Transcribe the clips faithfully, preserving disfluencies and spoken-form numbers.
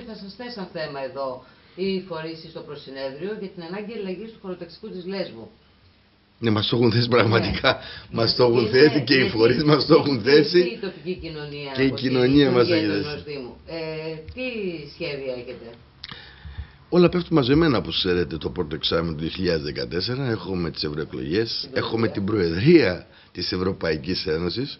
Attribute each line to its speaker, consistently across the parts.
Speaker 1: θα σας θέσαν θέμα εδώ οι φορείς στο προσυνέδριο για την ανάγκη αλλαγής του χωροταξικού της Λέσβου.
Speaker 2: Ναι, μας το έχουν θέσει πραγματικά. Ναι. Μας το έχουν θέσει και οι φορείς μας το έχουν θέσει.
Speaker 1: Και η τοπική κοινωνία.
Speaker 2: Και η κοινωνία μας έχει
Speaker 1: θέσει. Ε, τι σχέδια έχετε?
Speaker 2: Όλα πέφτουν μαζεμένα, όπως ξέρετε, το πρώτο εξάμηνο του δύο χιλιάδες δεκατέσσερα. Έχουμε τις ευρωεκλογές, έχουμε την Προεδρία της Ευρωπαϊκής Ένωσης.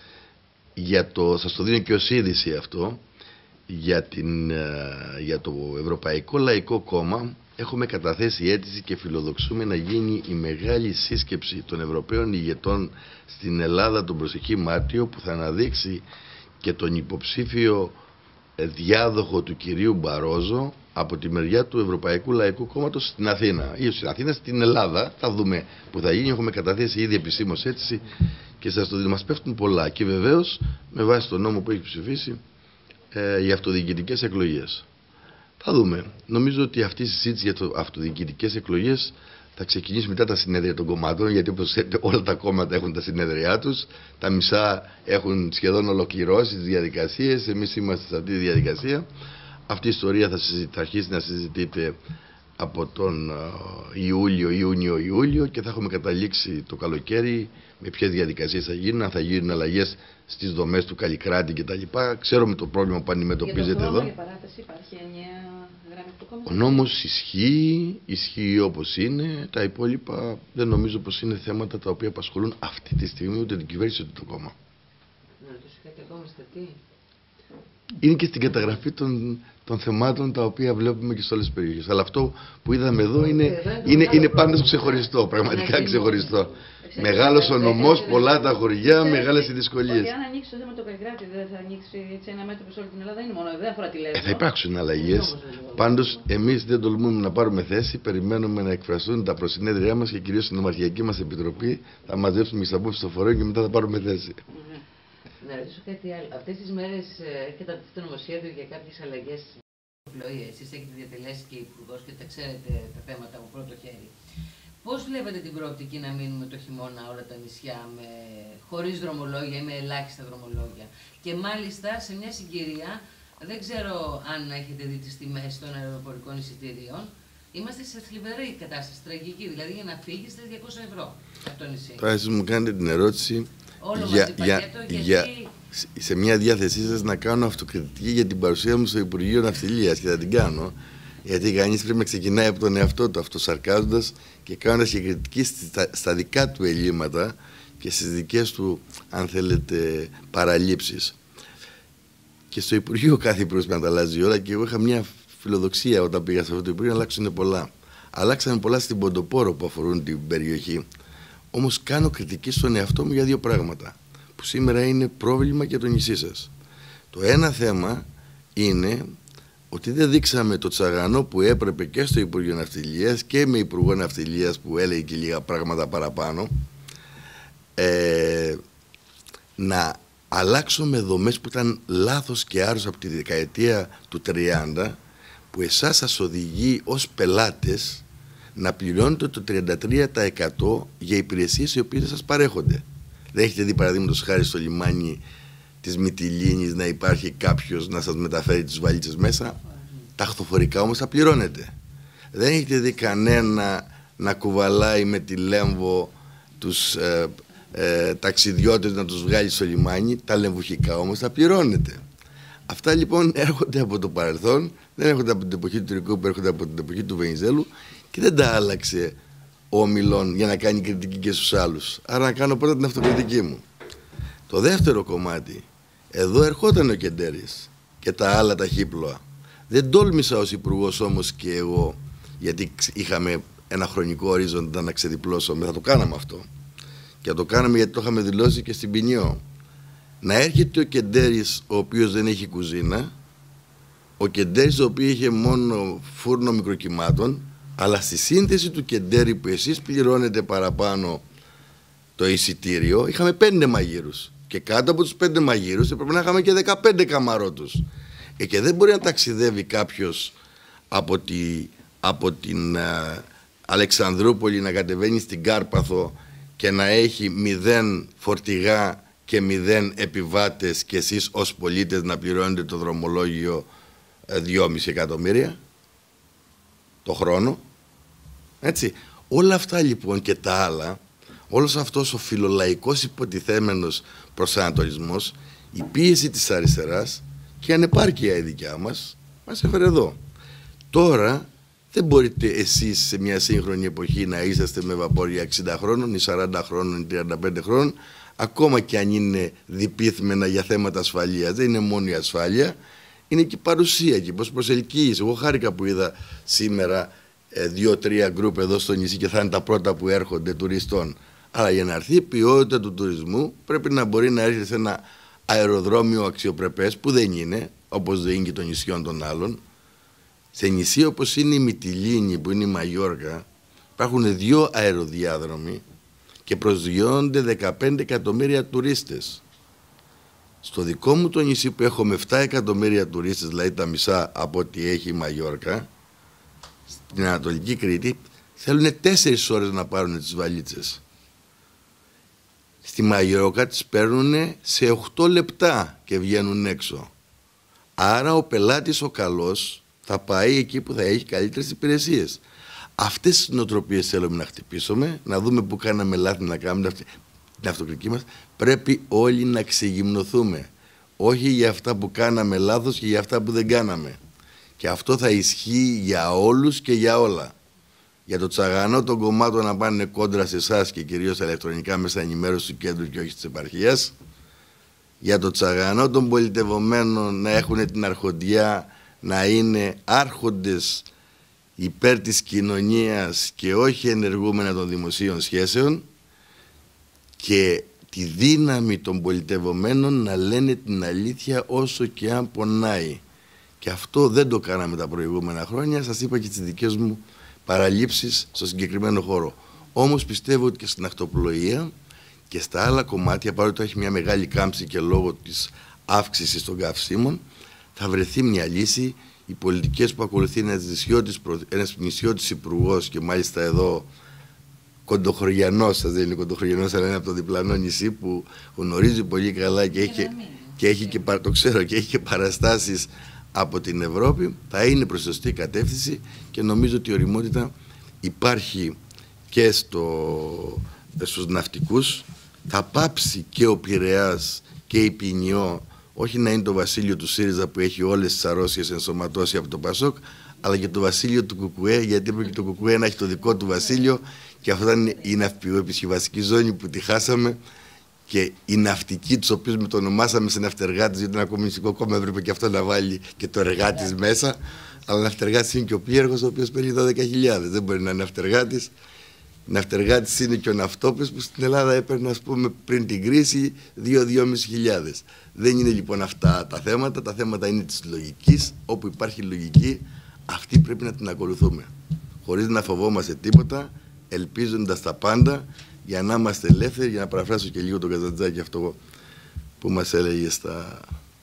Speaker 2: Για το, σας το δίνω και ως είδηση αυτό, για, την, για το Ευρωπαϊκό Λαϊκό Κόμμα έχουμε καταθέσει αίτηση και φιλοδοξούμε να γίνει η μεγάλη σύσκεψη των Ευρωπαίων ηγετών στην Ελλάδα τον προσεχή Μάρτιο, που θα αναδείξει και τον υποψήφιο διάδοχο του κυρίου Μπαρόζο από τη μεριά του Ευρωπαϊκού Λαϊκού Κόμματος στην Αθήνα. Ή στην Αθήνα, στην Ελλάδα, θα δούμε που θα γίνει. Έχουμε καταθέσει ήδη επισήμως αίτηση και σας το δίνω. Μας πέφτουν πολλά και βεβαίως με βάση τον νόμο που έχει ψηφίσει ε, για αυτοδιοικητικές εκλογές. Θα δούμε. Νομίζω ότι αυτή η συζήτηση για το αυτοδιοικητικές εκλογές θα ξεκινήσει μετά τα συνέδρια των κομμάτων, γιατί όπως ξέρετε όλα τα κόμματα έχουν τα συνέδριά τους. Τα μισά έχουν σχεδόν ολοκληρώσει τις διαδικασίες. Εμείς είμαστε σε αυτή τη διαδικασία. Αυτή η ιστορία θα, θα αρχίσει να συζητείται από τον Ιούλιο, Ιούνιο, Ιούλιο και θα έχουμε καταλήξει το καλοκαίρι με ποιες διαδικασίες θα γίνουν, αν θα γίνουν αλλαγές στις δομές του Καλλικράτη κτλ. Ξέρουμε το πρόβλημα που αντιμετωπίζεται εδώ.
Speaker 1: Για παράταση υπάρχει ενιαία γραμμή του κόμματος.
Speaker 2: Ο νόμος ισχύει, ισχύει όπως είναι. Τα υπόλοιπα δεν νομίζω πως είναι θέματα τα οποία απασχολούν αυτή τη στιγμή ούτε την κυβέρνηση ούτε το κόμμα.
Speaker 1: Να ρωτήσω κάτι ακόμα, τι.
Speaker 2: Είναι και στην καταγραφή των, των θεμάτων τα οποία βλέπουμε και σε όλες τις περιοχές. Αλλά αυτό που είδαμε εδώ είναι, είναι, είναι πάντως ξεχωριστό, πραγματικά ξεχωριστό. Μεγάλος ο νομός, πολλά τα χωριά, μεγάλες οι δυσκολίες.
Speaker 1: Και αν ανοίξει το θέμα το Καλλικράτη, δεν θα ανοίξει έτσι ένα μέτωπο σε όλη την Ελλάδα, είναι μόνο, δεν αφορά τη Λέσβο.
Speaker 2: Ε, θα υπάρξουν αλλαγές. Πάντως, εμείς δεν τολμούμε να πάρουμε θέση. Περιμένουμε να εκφραστούν τα προσυνέδριά μας και κυρίως στην Νομαρχιακή μας Επιτροπή. Θα μαζέψουμε τις απόψεις στο φορέο και μετά θα πάρουμε θέση.
Speaker 1: Να ρωτήσω κάτι άλλο. Αυτές τις μέρες έχετε αντιθεί το νομοσχέδιο για κάποιες αλλαγές στην ναυσιπλοεία. Εσείς έχετε διατελέσει και υπουργός και τα ξέρετε τα θέματα από πρώτο χέρι. Πώς βλέπετε την προοπτική να μείνουμε το χειμώνα όλα τα νησιά με, χωρίς δρομολόγια ή με ελάχιστα δρομολόγια? Και μάλιστα σε μια συγκυρία, δεν ξέρω αν έχετε δει τις τιμές των αεροπορικών εισιτήριων, είμαστε σε θλιβερή κατάσταση, τραγική. Δηλαδή για να φύγεις διακόσια ευρώ από το νησί.
Speaker 2: Τώρα εσείς μου κάνετε την ερώτηση.
Speaker 1: Όλο
Speaker 2: για,
Speaker 1: μαζί πακέτο,
Speaker 2: για,
Speaker 1: γιατί...
Speaker 2: για, σε μια διάθεσή σας να κάνω αυτοκριτική για την παρουσία μου στο Υπουργείο Ναυτιλίας και θα την κάνω, γιατί κανείς πρέπει να ξεκινάει από τον εαυτό του, αυτοσαρκάζοντας και κάνοντας και κριτική στα, στα δικά του ελλείμματα και στις δικές του, αν θέλετε, παραλήψεις. Και στο Υπουργείο κάθε υπουργός με τα αλλάζει όλα και εγώ είχα μια φιλοδοξία όταν πήγα σε αυτό το Υπουργείο να αλλάξουν πολλά. Αλλάξανε πολλά στην Ποντοπόρο που αφορούν την περιοχή. Όμως κάνω κριτική στον εαυτό μου για δύο πράγματα που σήμερα είναι πρόβλημα για το νησί σας. Το ένα θέμα είναι ότι δεν δείξαμε το τσαγανό που έπρεπε και στο Υπουργείο Ναυτιλίας και με Υπουργό Ναυτιλίας που έλεγε και λίγα πράγματα παραπάνω, ε, να αλλάξουμε δομές που ήταν λάθος και άρρωστες από τη δεκαετία του τριάντα, που εσάς σας οδηγεί ως πελάτες να πληρώνετε το τριάντα τρία τοις εκατό για υπηρεσίες οι οποίες σας παρέχονται. Δεν έχετε δει παραδείγματος χάρη στο λιμάνι της Μυτιλήνης να υπάρχει κάποιος να σας μεταφέρει τις βαλίτσες μέσα? Τα χθοφορικά όμως τα πληρώνετε. Δεν έχετε δει κανένα να κουβαλάει με τη Λέμβο τους ε, ε, ταξιδιώτες να τους βγάλει στο λιμάνι, τα λεμβουχικά όμως τα πληρώνετε. Αυτά λοιπόν έρχονται από το παρελθόν, δεν έρχονται από την εποχή του Τρικούπου, έρχονται από την εποχή του Βενιζέλου και δεν τα άλλαξε ο Ομιλών για να κάνει κριτική και στους άλλους. Άρα να κάνω πρώτα την αυτοκριτική μου. Το δεύτερο κομμάτι, εδώ ερχόταν ο Κεντέρης και τα άλλα τα χύπλοα. Δεν τόλμησα ως υπουργός όμως και εγώ, γιατί είχαμε ένα χρονικό ορίζοντα να ξεδιπλώσουμε, θα το κάναμε αυτό. Και θα το κάναμε γιατί το είχαμε δηλώσει και στην Ποινιό. Να έρχεται ο Κεντέρης ο οποίος δεν έχει κουζίνα, ο Κεντέρης ο οποίος είχε μόνο φούρνο μικροκυμάτων, αλλά στη σύνθεση του Κεντέρη που εσείς πληρώνετε παραπάνω το εισιτήριο, είχαμε πέντε μαγείρους. Και κάτω από τους πέντε μαγείρους έπρεπε να είχαμε και δεκαπέντε καμαρότους. Ε, και δεν μπορεί να ταξιδεύει κάποιος από, τη, από την α, Αλεξανδρούπολη να κατεβαίνει στην Κάρπαθο και να έχει μηδέν φορτηγά και μηδέν επιβάτες και εσείς ως πολίτες να πληρώνετε το δρομολόγιο δυόμισι εκατομμύρια το χρόνο. Έτσι. Όλα αυτά λοιπόν και τα άλλα, όλος αυτός ο φιλολαϊκός υποτιθέμενος προσανατολισμός, η πίεση της αριστεράς και η ανεπάρκεια η δικιά μας, μας έφερε εδώ. Τώρα δεν μπορείτε εσείς σε μια σύγχρονη εποχή να είσαστε με βαπόρια εξήντα χρόνων ή σαράντα χρόνων ή τριάντα πέντε χρόνων, ακόμα και αν είναι διπύθμενα για θέματα ασφαλείας. Δεν είναι μόνο η ασφάλεια, είναι και η παρουσία και πώς προσελκύεις. Εγώ χάρηκα που είδα σήμερα ε, δύο-τρία γκρουπ εδώ στο νησί και θα είναι τα πρώτα που έρχονται τουριστών. Αλλά για να έρθει η ποιότητα του τουρισμού πρέπει να μπορεί να έρθει σε ένα αεροδρόμιο αξιοπρεπές που δεν είναι, όπως δεν είναι και των νησιών των άλλων. Σε νησί όπως είναι η Μυτιλήνη που είναι η Μαγιόρκα υπάρχουν δύο αεροδιάδρομοι και προσγειώνονται δεκαπέντε εκατομμύρια τουρίστες. Στο δικό μου το νησί που έχω με επτά εκατομμύρια τουρίστες, δηλαδή τα μισά από ό,τι έχει η Μαγιόρκα, στην Ανατολική Κρήτη θέλουν τέσσερις ώρες να πάρουν τις βαλίτσες. Στη Μαγιόρκα τις παίρνουν σε οκτώ λεπτά και βγαίνουν έξω. Άρα ο πελάτης ο καλός θα πάει εκεί που θα έχει καλύτερες υπηρεσίες. Αυτές τις νοοτροπίες θέλουμε να χτυπήσουμε, να δούμε που κάναμε λάθη να κάνουμε την αυτοκριτική μας. Πρέπει όλοι να ξεγυμνοθούμε. Όχι για αυτά που κάναμε λάθος και για αυτά που δεν κάναμε. Και αυτό θα ισχύει για όλους και για όλα. Για το τσαγανό των κομμάτων να πάνε κόντρα σε εσάς και κυρίως τα ηλεκτρονικά μέσα ενημέρωση του κέντρου και όχι της επαρχίας. Για το τσαγανό των πολιτευομένων να έχουν την αρχοντιά, να είναι άρχοντες υπέρ της κοινωνίας και όχι ενεργούμενα των δημοσίων σχέσεων, και τη δύναμη των πολιτευομένων να λένε την αλήθεια όσο και αν πονάει. Και αυτό δεν το κάναμε τα προηγούμενα χρόνια, σας είπα και τις δικές μου παραλήψεις στο συγκεκριμένο χώρο. Όμως πιστεύω ότι και στην ακτοπλοεία και στα άλλα κομμάτια, παρότι έχει μια μεγάλη κάμψη και λόγω της αύξησης των καυσίμων, θα βρεθεί μια λύση. Οι πολιτικές που ακολουθεί ένας νησιώτης, ένας νησιώτης υπουργός και μάλιστα εδώ κοντοχωριανός, σας δεν είναι κοντοχωριανός, αλλά είναι από το διπλανό νησί που γνωρίζει πολύ καλά και έχει, και έχει και, το ξέρω, και έχει και παραστάσεις από την Ευρώπη, θα είναι προς σωστή κατεύθυνση και νομίζω ότι η ωριμότητα υπάρχει και στο, στους ναυτικούς. Θα πάψει και ο Πειραιάς και η Ποινιό, όχι να είναι το βασίλειο του ΣΥΡΙΖΑ που έχει όλες τις αρρώστιες ενσωματώσει από το ΠΑΣΟΚ, αλλά και το βασίλειο του ΚΚΕ, γιατί έπρεπε και το ΚΚΕ να έχει το δικό του βασίλειο, και αυτό είναι η ναυπηγοεπισκευαστική ζώνη που τη χάσαμε, και οι ναυτικοί, τους οποίους μετονομάσαμε σε ναυτεργάτες, γιατί ένα κομμουνιστικό κόμμα έπρεπε και αυτό να βάλει και το εργάτης μέσα, αλλά ναυτεργάτης είναι και ο πλήρχος, ο οποίος παίρνει δώδεκα χιλιάδες, δεν μπορεί να είναι ναυτεργάτης. Ναυτεργάτης είναι και ο ναυτόπης που στην Ελλάδα έπαιρνε, ας πούμε, πριν την κρίση δύο με δυόμισι χιλιάδες. Δεν είναι λοιπόν αυτά τα θέματα, τα θέματα είναι της λογικής. Όπου υπάρχει λογική, αυτή πρέπει να την ακολουθούμε. Χωρίς να φοβόμαστε τίποτα, ελπίζοντας τα πάντα, για να είμαστε ελεύθεροι, για να παραφράσω και λίγο τον Καζαντζάκη αυτό που μας έλεγε στα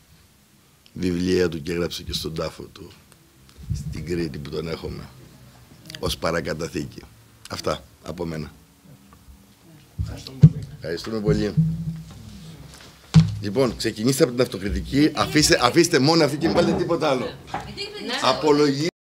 Speaker 2: βιβλία του και έγραψε και στον τάφο του, στην Κρήτη που τον έχουμε, ως παρακαταθήκη. Αυτά από μένα. Ευχαριστούμε πολύ. Ευχαριστούμε πολύ. Λοιπόν, ξεκινήστε από την αυτοκριτική, αφήστε, αφήστε μόνο αυτή και μην βάλετε τίποτα άλλο. Απολογή.